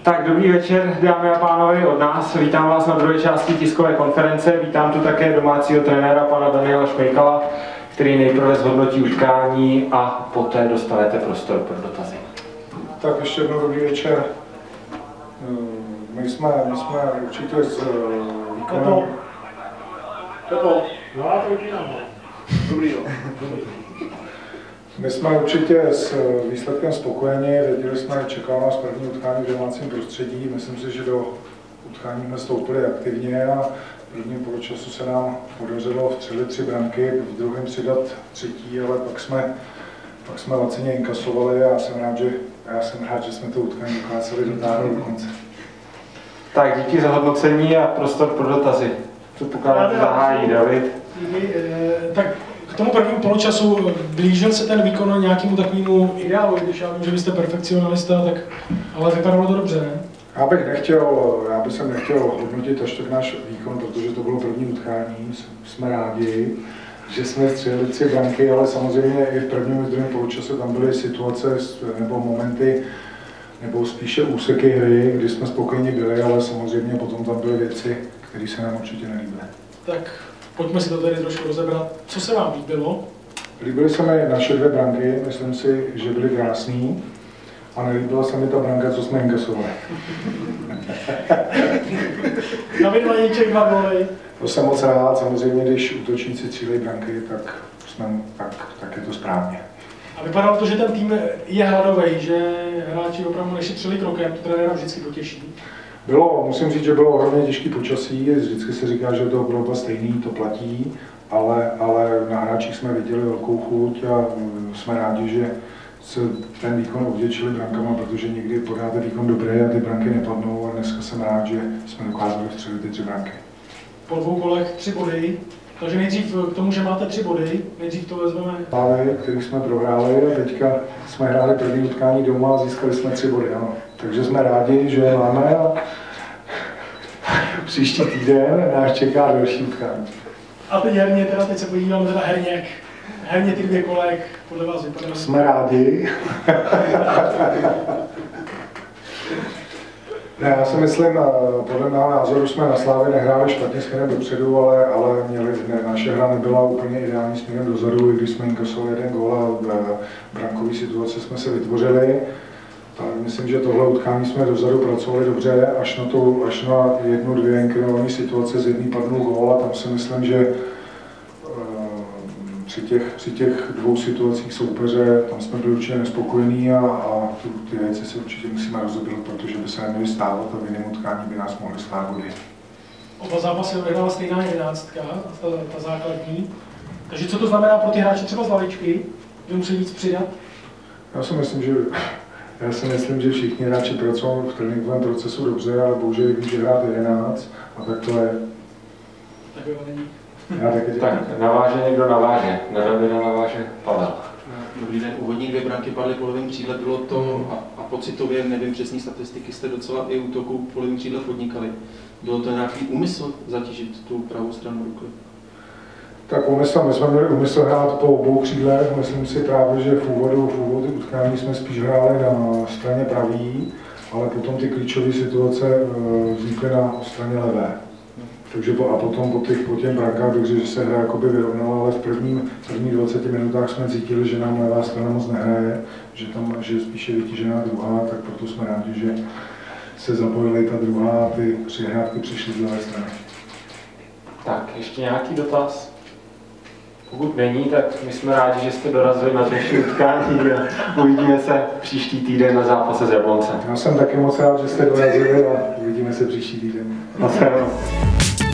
Tak dobrý večer, dámy a pánové, od nás. Vítám vás na druhé části tiskové konference. Vítám tu také domácího trenéra, pana Daniela Šmejkala, který nejprve zhodnotí utkání a poté dostanete prostor pro dotazy. Tak ještě jednou dobrý večer. My jsme určitě s výkonem... Pepo, no a to udělám. Dobrý, jo. My jsme určitě s výsledkem spokojeni, věděli jsme, čekalo nás první utkání v domácím prostředí. Myslím si, že do utkání jsme vstoupili aktivně a v prvním poločasu se nám podařilo vstřelit 3 branky, v druhém přidat 3, ale pak jsme lacině inkasovali a já jsem rád, že jsme to utkání dokázali dotáhnout do konce. Tak díky za hodnocení a prostor pro dotazy. Předpokládám, že zahájí David. Tak k tomu prvnímu poločasu blížil se ten výkon nějakému takovému ideálu, když já vím, že vy jste perfekcionalista, tak, ale vypadalo to dobře, ne? Já bych nechtěl hodnotit až tak náš výkon, protože to bylo první utkání. Jsme rádi, že jsme střelili 3 branky, ale samozřejmě i v prvním i druhém poločase tam byly situace nebo momenty, nebo spíše úseky hry, kdy jsme spokojeni byli, ale samozřejmě potom tam byly věci, které se nám určitě nelíbily. Tak pojďme si to tady trošku rozebrat. Co se vám líbilo? Líbily se mi naše 2 branky, myslím si, že byly krásný. A nelíbila se mi ta branka, co jsme inkasovali. David Vaníček 2 góly. To jsem moc rád, samozřejmě, když útočníci střílejí branky, tak je to správně. A vypadalo to, že ten tým je hladový, že hráči opravdu nešetřili krokem, to trenéra vždycky potěší. Musím říct, že bylo ohromně těžký počasí, vždycky se říká, že to bylo stejný, to platí, ale na hráčích jsme viděli velkou chuť a jsme rádi, že se ten výkon ovděčili brankama, protože někdy podáte výkon dobré a ty branky nepadnou a dneska jsem rád, že jsme dokázali vstřelit ty 3 branky. Po 2 golech 3 body, takže nejdřív k tomu, že máte 3 body, nejdřív to vezmeme. Který jsme prohráli a teďka jsme hráli první utkání doma a získali jsme 3 body, ano. Takže jsme rádi, že je máme a příští týden nás čeká další utkání. A teď herně, teď se podívám teda herně ty 2 kola, jak podle vás vypadají. Jsme rádi. Ne, já si myslím, podle mého názoru jsme na Slávě nehráli špatně směrem dopředu, ale naše hra nebyla úplně ideální směrem dozadu, i když jsme inkasovali 1 gól a brankové situace jsme se vytvořili. Tak myslím, že tohle utkání jsme dozadu pracovali dobře, až na 1-2 inkrinované situace z 1 padnul gól a tam si myslím, že při těch 2 situacích soupeře, tam jsme byli určitě nespokojení a ty věci se určitě musíme rozebrat, protože by se neměly stávat a v jiném utkání by nás mohly stát body. Oba zápasy odehrála stejná 11, ta základní. Takže co to znamená pro ty hráče třeba z lavičky, že musí víc přidat? Já si myslím, že všichni hráči pracují v tréninkovém procesu dobře, ale bohužel vím, že hrát 11 a tak to je. Tak jo, není. Tak naváže někdo naváže, na Davida naváže Pavel. Dobrý den, úvodní 2 branky padly po levém křídle, bylo to a pocitově, nevím přesný statistiky, jste docela i útoku po levém křídle podnikali. Bylo to nějaký úmysl zatížit tu pravou stranu ruky? Tak my jsme měli úmysl hrát po obou křídlech, myslím si právě, že v úvodu utkání jsme spíš hráli na straně pravý, ale potom ty klíčové situace vznikly na straně levé. Takže potom po těm brankách bych řekl, že se hra jakoby vyrovnala, ale v prvních 20 minutách jsme cítili, že nám levá strana moc nehraje, že spíše vytížená druhá, tak proto jsme rádi, že se zapojili ta druhá a ty přihrávky přišly z levé strany. Tak, ještě nějaký dotaz? Pokud není, tak my jsme rádi, že jste dorazili na dnešní utkání a uvidíme se příští týden na zápase s Jabloncem. Já jsem taky moc rád, že jste dorazili a uvidíme se příští týden. Naschledanou.